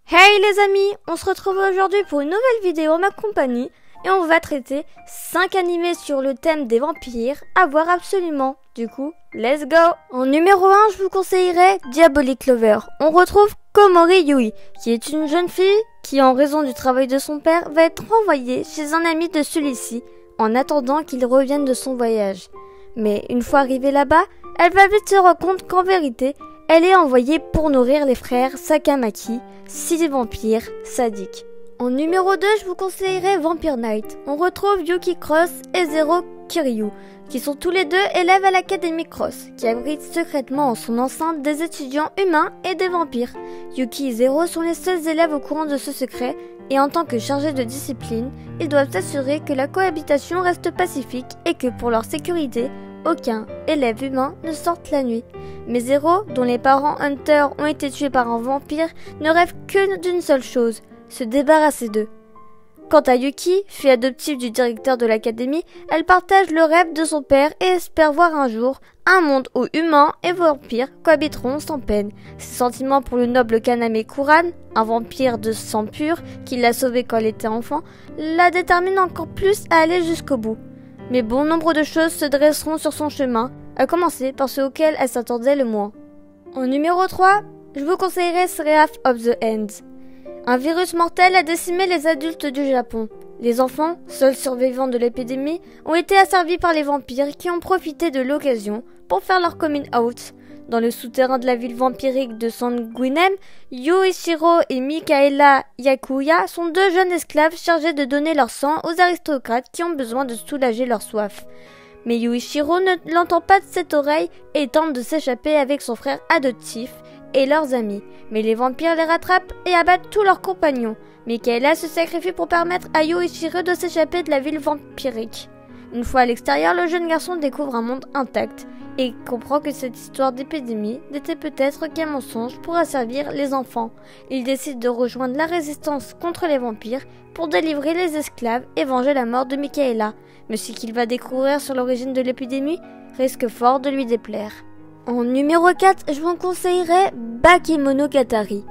Hey les amis, on se retrouve aujourd'hui pour une nouvelle vidéo en ma compagnie et on va traiter 5 animés sur le thème des vampires à voir absolument. Du coup, let's go! En numéro 1, je vous conseillerais Diabolic Lover. On retrouve Komori Yui, qui est une jeune fille qui, en raison du travail de son père, va être renvoyée chez un ami de celui-ci en attendant qu'il revienne de son voyage. Mais une fois arrivée là-bas, elle va vite se rendre compte qu'en vérité, elle est envoyée pour nourrir les frères Sakamaki, 6 vampires sadiques. En numéro 2, je vous conseillerais Vampire Knight. On retrouve Yuki Cross et Zero Kiryu, qui sont tous les deux élèves à l'Académie Cross, qui abrite secrètement en son enceinte des étudiants humains et des vampires. Yuki et Zero sont les seuls élèves au courant de ce secret, et en tant que chargés de discipline, ils doivent s'assurer que la cohabitation reste pacifique et que pour leur sécurité, aucun élève humain ne sorte la nuit. Mais Zero, dont les parents Hunter ont été tués par un vampire, ne rêve que d'une seule chose, se débarrasser d'eux. Quant à Yuki, fille adoptive du directeur de l'académie, elle partage le rêve de son père et espère voir un jour un monde où humains et vampires cohabiteront sans peine. Ses sentiments pour le noble Kaname Kuran, un vampire de sang pur qui l'a sauvée quand elle était enfant, la déterminent encore plus à aller jusqu'au bout. Mais bon nombre de choses se dresseront sur son chemin, à commencer par ceux auxquels elle s'attendait le moins. En numéro 3, je vous conseillerais Wrath of the End. Un virus mortel a décimé les adultes du Japon. Les enfants, seuls survivants de l'épidémie, ont été asservis par les vampires qui ont profité de l'occasion pour faire leur coming out. Dans le souterrain de la ville vampirique de Sanguinem, Yuichiro et Mikaela Yakuya sont deux jeunes esclaves chargés de donner leur sang aux aristocrates qui ont besoin de soulager leur soif. Mais Yuichiro ne l'entend pas de cette oreille et tente de s'échapper avec son frère adoptif et leurs amis. Mais les vampires les rattrapent et abattent tous leurs compagnons. Mikaela se sacrifie pour permettre à Yuichiro de s'échapper de la ville vampirique. Une fois à l'extérieur, le jeune garçon découvre un monde intact et comprend que cette histoire d'épidémie n'était peut-être qu'un mensonge pour asservir les enfants. Il décide de rejoindre la résistance contre les vampires pour délivrer les esclaves et venger la mort de Mikaela. Mais ce qu'il va découvrir sur l'origine de l'épidémie risque fort de lui déplaire. En numéro 4, je vous conseillerais Bakemonogatari.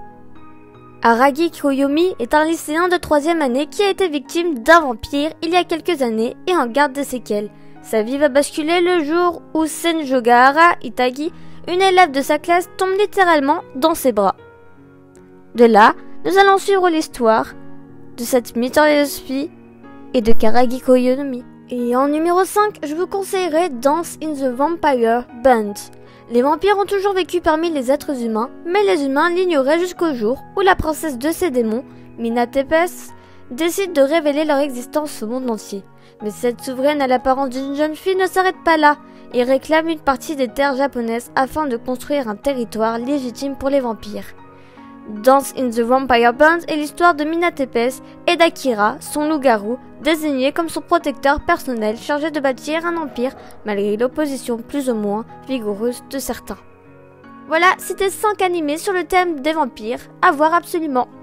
Aragi Koyomi est un lycéen de 3e année qui a été victime d'un vampire il y a quelques années et en garde des séquelles. Sa vie va basculer le jour où Senjogahara Itagi, une élève de sa classe, tombe littéralement dans ses bras. De là, nous allons suivre l'histoire de cette mystérieuse fille et de Aragi Koyomi. Et en numéro 5, je vous conseillerais Dance in the Vampire Band. Les vampires ont toujours vécu parmi les êtres humains, mais les humains l'ignoraient jusqu'au jour où la princesse de ces démons, Minatepes, décide de révéler leur existence au monde entier. Mais cette souveraine à l'apparence d'une jeune fille ne s'arrête pas là et réclame une partie des terres japonaises afin de construire un territoire légitime pour les vampires. Dance in the Vampire Band est l'histoire de Minatepes et d'Akira, son loup-garou, désigné comme son protecteur personnel chargé de bâtir un empire malgré l'opposition plus ou moins vigoureuse de certains. Voilà, c'était 5 animés sur le thème des vampires, à voir absolument.